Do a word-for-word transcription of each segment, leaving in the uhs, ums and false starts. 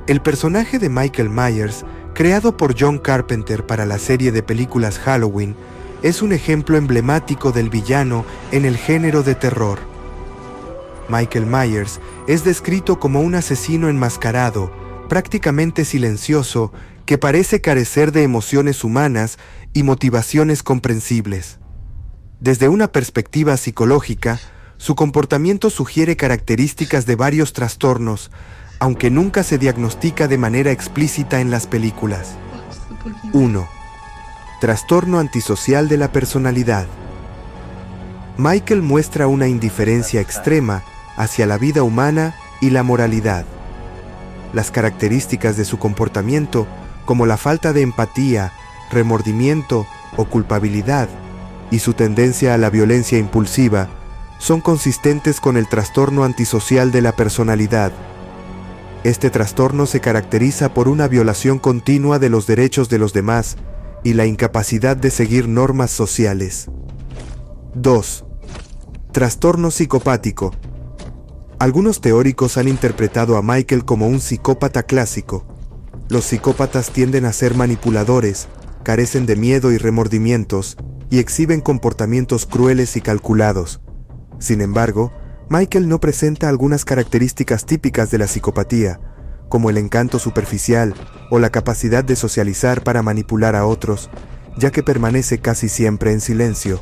El personaje de Michael Myers, creado por John Carpenter para la serie de películas Halloween, es un ejemplo emblemático del villano en el género de terror. Michael Myers es descrito como un asesino enmascarado, prácticamente silencioso, que parece carecer de emociones humanas y motivaciones comprensibles. Desde una perspectiva psicológica, su comportamiento sugiere características de varios trastornos, aunque nunca se diagnostica de manera explícita en las películas. uno. Trastorno antisocial de la personalidad. Michael muestra una indiferencia extrema hacia la vida humana y la moralidad. Las características de su comportamiento, como la falta de empatía, remordimiento o culpabilidad, y su tendencia a la violencia impulsiva, son consistentes con el trastorno antisocial de la personalidad. Este trastorno se caracteriza por una violación continua de los derechos de los demás y la incapacidad de seguir normas sociales. dos. Trastorno psicopático. Algunos teóricos han interpretado a Michael como un psicópata clásico. Los psicópatas tienden a ser manipuladores, carecen de miedo y remordimientos, y exhiben comportamientos crueles y calculados. Sin embargo, Michael no presenta algunas características típicas de la psicopatía, como el encanto superficial o la capacidad de socializar para manipular a otros, ya que permanece casi siempre en silencio.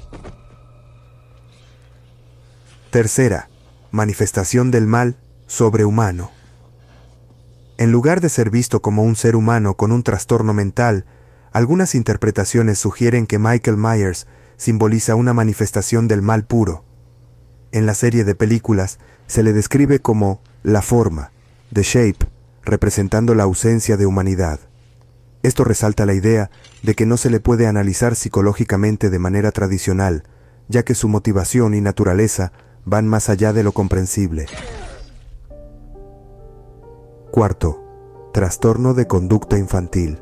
Tercera, manifestación del mal sobrehumano. En lugar de ser visto como un ser humano con un trastorno mental, algunas interpretaciones sugieren que Michael Myers simboliza una manifestación del mal puro. En la serie de películas se le describe como la forma, the shape, representando la ausencia de humanidad. Esto resalta la idea de que no se le puede analizar psicológicamente de manera tradicional, ya que su motivación y naturaleza van más allá de lo comprensible. Cuarto, trastorno de conducta infantil.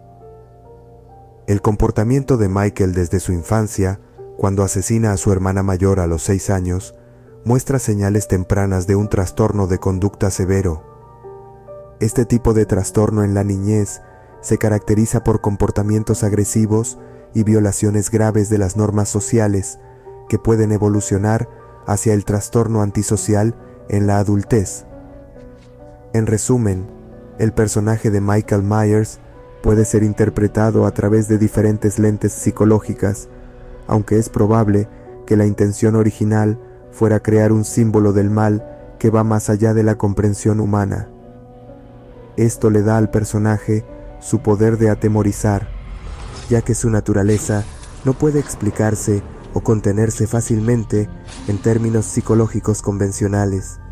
El comportamiento de Michael desde su infancia, cuando asesina a su hermana mayor a los seis años, muestra señales tempranas de un trastorno de conducta severo. Este tipo de trastorno en la niñez se caracteriza por comportamientos agresivos y violaciones graves de las normas sociales que pueden evolucionar hacia el trastorno antisocial en la adultez. En resumen, el personaje de Michael Myers puede ser interpretado a través de diferentes lentes psicológicas, aunque es probable que la intención original fuera crear un símbolo del mal que va más allá de la comprensión humana. Esto le da al personaje su poder de atemorizar, ya que su naturaleza no puede explicarse o contenerse fácilmente en términos psicológicos convencionales.